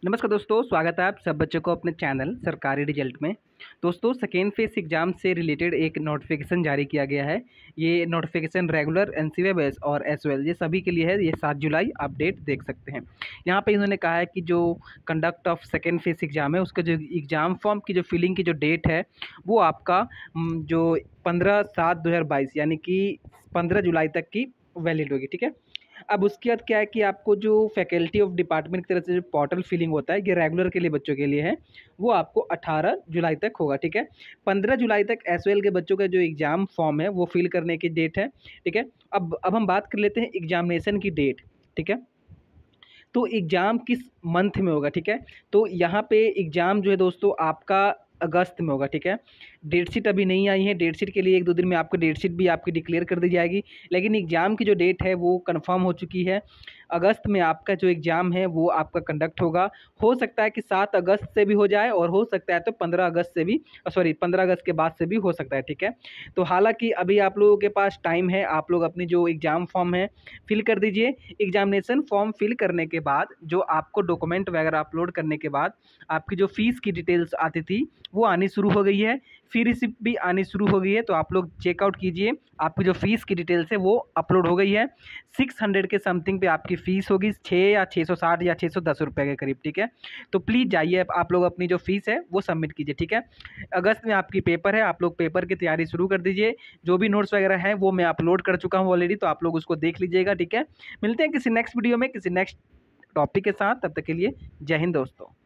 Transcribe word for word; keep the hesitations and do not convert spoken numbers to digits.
नमस्कार दोस्तों, स्वागत है आप सब बच्चों को अपने चैनल सरकारी रिजल्ट में। दोस्तों, सेकेंड फेज एग्जाम से रिलेटेड एक नोटिफिकेशन जारी किया गया है। ये नोटिफिकेशन रेगुलर, एनसीए बेस और एसवेल ये सभी के लिए है। ये सात जुलाई आप डेट देख सकते हैं। यहाँ पे इन्होंने कहा है कि जो conduct of second phase exam है उसका जो एग्ज़ाम फॉर्म की जो फिलिंग की जो डेट है वो आपका हम्म, जो पंद्रह सात दो हज़ार बाईस यानी कि पंद्रह जुलाई तक की वैलिड होगी। ठीक है। अब उसके बाद क्या है कि आपको जो फैकल्टी ऑफ डिपार्टमेंट की तरफ से जो पोर्टल फिलिंग होता है ये रेगुलर के लिए बच्चों के लिए है, वो आपको अठारह जुलाई तक होगा। ठीक है। पंद्रह जुलाई तक एसवेल के बच्चों का जो एग्ज़ाम फॉर्म है वो फिल करने की डेट है। ठीक है। अब अब हम बात कर लेते हैं एग्जामिनेशन की डेट। ठीक है। तो एग्ज़ाम किस मंथ में होगा। ठीक है। तो यहाँ पे एग्ज़ाम जो है दोस्तों आपका अगस्त में होगा। ठीक है। डेट शीट अभी नहीं आई है। डेट शीट के लिए एक दो दिन में आपको डेट शीट भी आपकी डिक्लेयर कर दी जाएगी, लेकिन एग्ज़ाम की जो डेट है वो कंफर्म हो चुकी है। अगस्त में आपका जो एग्ज़ाम है वो आपका कंडक्ट होगा। हो सकता है कि सात अगस्त से भी हो जाए और हो सकता है तो पंद्रह अगस्त से भी, सॉरी पंद्रह अगस्त के बाद से भी हो सकता है। ठीक है। तो हालांकि अभी आप लोगों के पास टाइम है, आप लोग अपनी जो एग्ज़ाम फॉर्म है फिल कर दीजिए। एग्जामिनेशन फॉर्म फिल करने के बाद जो आपको डॉक्यूमेंट वगैरह अपलोड करने के बाद आपकी जो फीस की डिटेल्स आती थी वो आनी शुरू हो गई है। फी रिसिप्ट भी आनी शुरू हो गई है, तो आप लोग चेकआउट कीजिए। आपकी जो फीस की डिटेल्स है वो अपलोड हो गई है। सिक्स हंड्रेड के समथिंग पे आपकी फ़ीस होगी, छः या छः सौ साठ या छः सौ दस रुपये के करीब। ठीक है। तो प्लीज़ जाइए, आप लोग अपनी जो फीस है वो सबमिट कीजिए। ठीक है। अगस्त में आपकी पेपर है, आप लोग पेपर की तैयारी शुरू कर दीजिए। जो भी नोट्स वगैरह हैं वो मैं अपलोड कर चुका हूँ ऑलरेडी, तो आप लोग उसको देख लीजिएगा। ठीक है। मिलते हैं किसी नेक्स्ट वीडियो में किसी नेक्स्ट टॉपिक के साथ। तब तक के लिए जय हिंद दोस्तों।